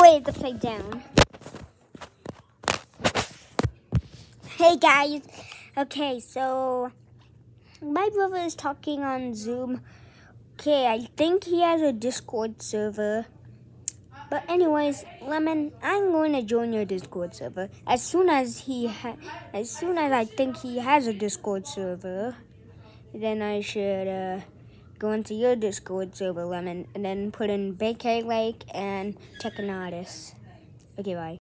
wait, it's upside down. Hey guys. Okay, so my brother is talking on Zoom. Okay, I think he has a Discord server. But anyways, Lemon, I'm going to join your Discord server as soon as I think he has a Discord server. Then I should go into your Discord server, Lemon, and then put in Bakay Lake and Technotis. Okay, bye.